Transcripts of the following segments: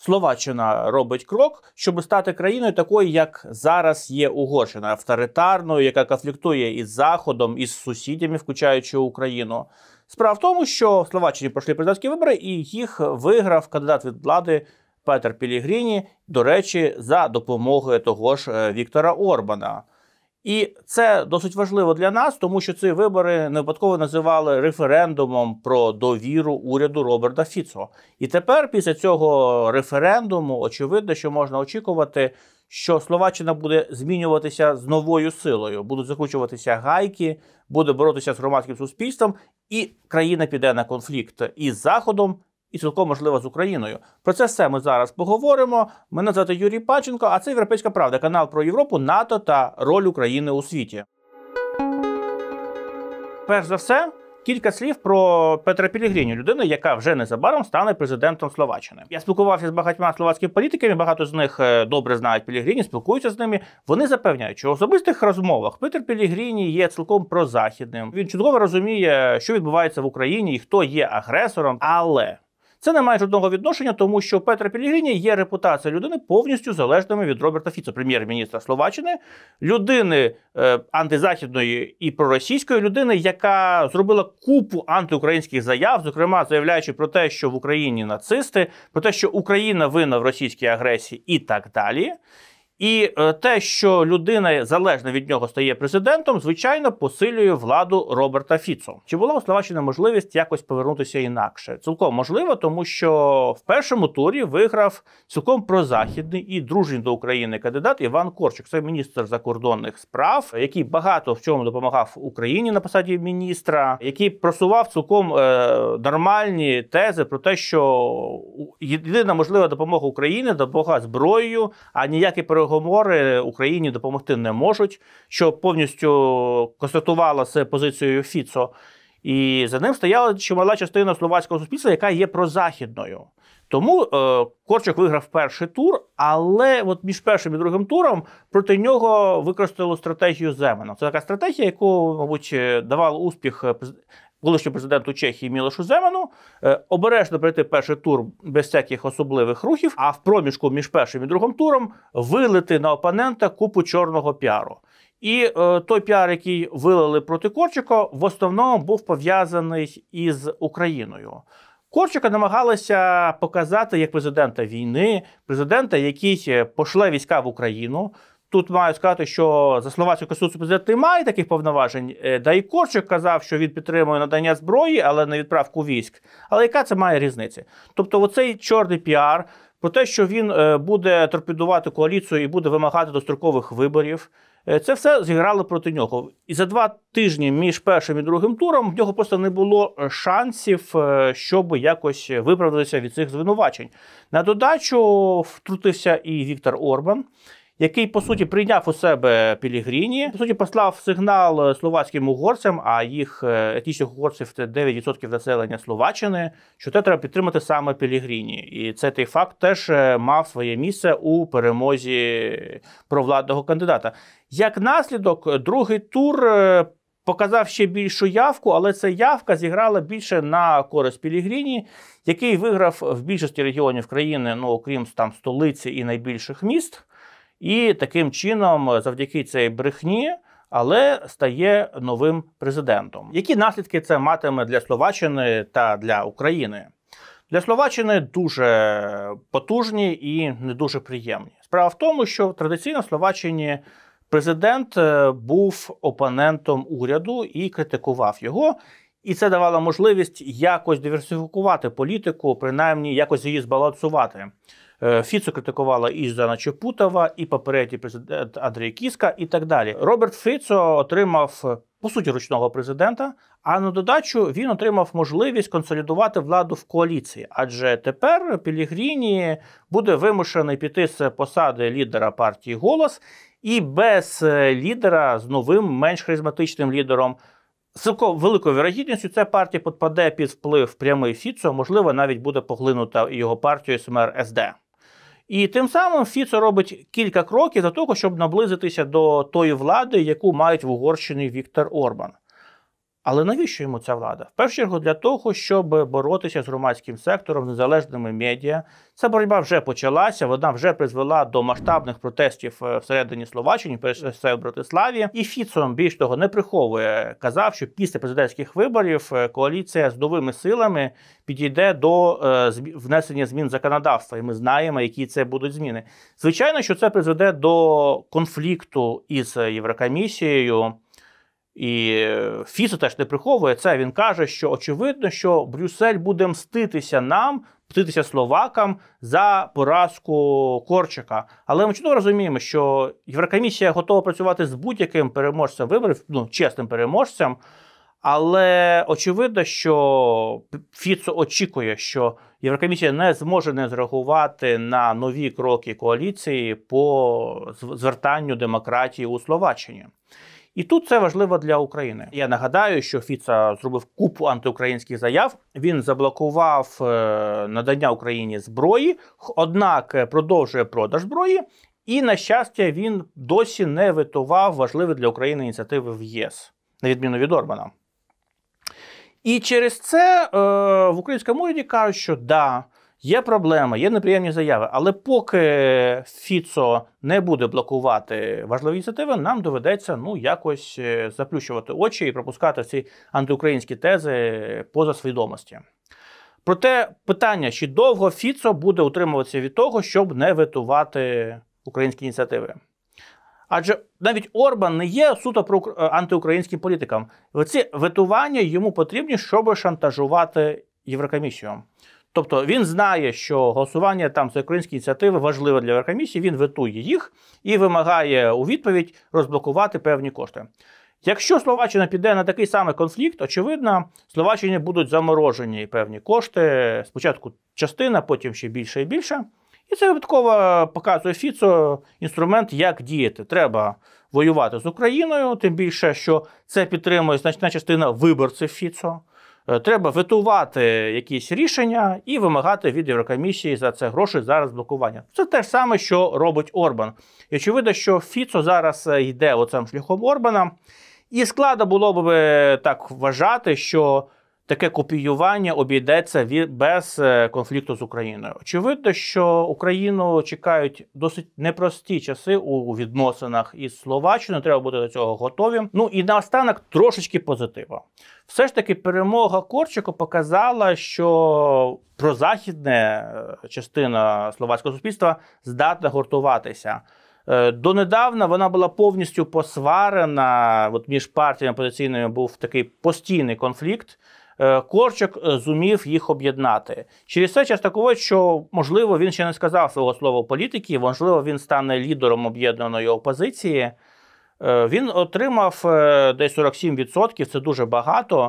Словаччина робить крок, щоб стати країною такою, як зараз є Угорщина, авторитарною, яка конфліктує із Заходом, із сусідями, включаючи Україну. Справа в тому, що в Словаччині пройшли президентські вибори, і їх виграв кандидат від влади Петер Пелігріні, до речі, за допомогою того ж Віктора Орбана. І це досить важливо для нас, тому що ці вибори не випадково називали референдумом про довіру уряду Роберта Фіцо. І тепер, після цього референдуму, очевидно, що можна очікувати, що Словаччина буде змінюватися з новою силою. Будуть закручуватися гайки, буде боротися з громадським суспільством, і країна піде на конфлікт із Заходом, і цілком можливо з Україною. Про це все ми зараз поговоримо. Мене звати Юрій Панченко, а це «Європейська правда», канал про Європу, НАТО та роль України у світі. Перш за все, кілька слів про Петра Пелігріні, людину, яка вже незабаром стане президентом Словаччини. Я спілкувався з багатьма словацькими політиками, багато з них добре знають Пелігріні, спілкуються з ними. Вони запевняють, що в особистих розмовах Петер Пелігріні є цілком прозахідним. Він чудово розуміє, що відбувається в Україні і хто є агресором, але це не має жодного відношення, тому що Петра Пелігріні є репутація людини повністю залежними від Роберта Фіцо, прем'єр-міністра Словаччини, людини антизахідної і проросійської, людини, яка зробила купу антиукраїнських заяв, зокрема заявляючи про те, що в Україні нацисти, про те, що Україна винна в російській агресії і так далі. І те, що людина залежна від нього стає президентом, звичайно, посилює владу Роберта Фіцо. Чи була у Словаччини можливість якось повернутися інакше? Цілком можливо, тому що в першому турі виграв цілком прозахідний і дружній до України кандидат Іван Корчик. Це міністр закордонних справ, який багато в чому допомагав Україні на посаді міністра, який просував цілком нормальні тези про те, що єдина можлива допомога Україні – допомога зброєю, а ніякі переговори Україні допомогти не можуть, що повністю констатувала позицією Фіцо. І за ним стояла чимала частина словацького суспільства, яка є прозахідною. Тому Корчик виграв перший тур, але от між першим і другим туром проти нього використали стратегію Земана. Це така стратегія, яку, мабуть, давав успіх колишньому президенту Чехії Мілошу Земану, обережно пройти перший тур без всяких особливих рухів, а в проміжку між першим і другим туром вилити на опонента купу чорного піару. І той піар, який вилили проти Корчика, в основному був пов'язаний із Україною. Корчика намагалися показати як президента війни, президента, який пошле війська в Україну. Тут маю сказати, що за словацькою конституцією президент не має таких повноважень, да і Корчик казав, що він підтримує надання зброї, але не відправку військ. Але яка це має різниця? Тобто оцей чорний піар про те, що він буде торпедувати коаліцію і буде вимагати дострокових виборів, це все зіграло проти нього. І за 2 тижні між першим і другим туром в нього просто не було шансів, щоб якось виправдатися від цих звинувачень. На додачу втрутився і Віктор Орбан, який, по суті, прийняв у себе Пелігріні, по суті, послав сигнал словацьким угорцям, а їх етнічних угорців – це 9% населення Словаччини, що те треба підтримати саме Пелігріні. І цей факт теж мав своє місце у перемозі провладного кандидата. Як наслідок, другий тур показав ще більшу явку, але ця явка зіграла більше на користь Пелігріні, який виграв в більшості регіонів країни, ну, окрім там столиці і найбільших міст. І таким чином, завдяки цій брехні, але стає новим президентом. Які наслідки це матиме для Словаччини та для України? Для Словаччини дуже потужні і не дуже приємні. Справа в тому, що традиційно в Словаччині президент був опонентом уряду і критикував його. І це давало можливість якось диверсифікувати політику, принаймні якось її збалансувати. Фіцо критикувала і Жана Чепутова, і попередній президент Андрій Кіска, і так далі. Роберт Фіцо отримав, по суті, ручного президента, а на додачу він отримав можливість консолідувати владу в коаліції. Адже тепер Пелігріні буде вимушений піти з посади лідера партії «Голос» і без лідера, з новим, менш харизматичним лідером. З великою вірогідністю ця партія підпаде під вплив прямий Фіцо, можливо, навіть буде поглинута його партією СМР СД. І тим самим Фіцо робить кілька кроків для того, щоб наблизитися до тої влади, яку мають в Угорщині Віктор Орбан. Але навіщо йому ця влада? В першу чергу для того, щоб боротися з громадським сектором, незалежними медіа. Ця боротьба вже почалася, вона вже призвела до масштабних протестів всередині Словаччини, перш за все в Братиславі. І Фіцо, більш того, не приховує, казав, що після президентських виборів коаліція з новими силами підійде до внесення змін в законодавство. І ми знаємо, які це будуть зміни. Звичайно, що це призведе до конфлікту із Єврокомісією. І Фіцо теж не приховує це. Він каже, що очевидно, що Брюссель буде мститися нам, мститися словакам за поразку Корчика. Але ми чудово розуміємо, що Єврокомісія готова працювати з будь-яким переможцем виборів, чесним переможцем. Але очевидно, що Фіцо очікує, що Єврокомісія не зможе не зреагувати на нові кроки коаліції по звертанню демократії у Словаччині. І тут це важливо для України. Я нагадаю, що Фіцо зробив купу антиукраїнських заяв. Він заблокував надання Україні зброї, однак продовжує продаж зброї. І, на щастя, він досі не ветував важливі для України ініціативи в ЄС, на відміну від Орбана. І через це в українському уряді кажуть, що да, є проблема, є неприємні заяви, але поки Фіцо не буде блокувати важливі ініціативи, нам доведеться якось заплющувати очі і пропускати ці антиукраїнські тези поза свідомості. Проте питання, чи довго Фіцо буде утримуватися від того, щоб не ветувати українські ініціативи. Адже навіть Орбан не є суто антиукраїнським політиком. Ці ветування йому потрібні, щоб шантажувати Єврокомісію. Тобто він знає, що голосування там за українські ініціативи важливе для Єврокомісії, він ветує їх і вимагає у відповідь розблокувати певні кошти. Якщо Словаччина піде на такий самий конфлікт, очевидно, Словаччині будуть заморожені певні кошти, спочатку частина, потім ще більше і більше. І це випадково показує Фіцо інструмент, як діяти. Треба воювати з Україною, тим більше, що це підтримує значна частина виборців Фіцо. Треба ветувати якісь рішення і вимагати від Єврокомісії за це гроші за розблокування. Це те ж саме, що робить Орбан. І очевидно, що Фіцо зараз йде оцим шляхом Орбана. І складно було б так вважати, що таке копіювання обійдеться без конфлікту з Україною. Очевидно, що Україну чекають досить непрості часи у відносинах із Словаччиною, треба бути до цього готові. І наостанок трошечки позитиву. Все ж таки перемога Корчика показала, що прозахідна частина словацького суспільства здатна гуртуватися. Донедавна вона була повністю посварена, між партіями опозиційними був такий постійний конфлікт. Корчик зумів їх об'єднати. Через це часто говорять, що, можливо, він ще не сказав свого слова в політиці, можливо, він стане лідером об'єднаної опозиції. Він отримав десь 47%, це дуже багато.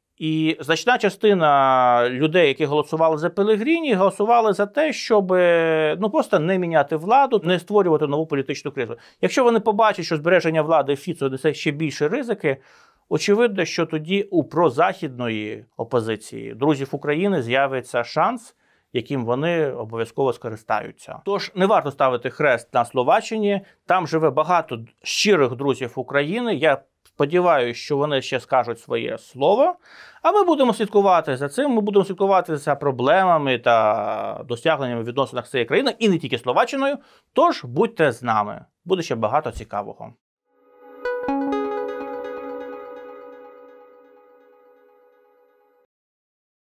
І значна частина людей, які голосували за Пелегріні, голосували за те, щоб просто не міняти владу, не створювати нову політичну кризу. Якщо вони побачать, що збереження влади Фіцо несе ще більше ризики, очевидно, що тоді у прозахідної опозиції, друзів України, з'явиться шанс, яким вони обов'язково скористаються. Тож не варто ставити хрест на Словаччині, там живе багато щирих друзів України. Я сподіваюся, що вони ще скажуть своє слово, а ми будемо слідкувати за цим, ми будемо слідкувати за проблемами та досягненнями в відносинах з цією країною, і не тільки Словаччиною, тож будьте з нами, буде ще багато цікавого.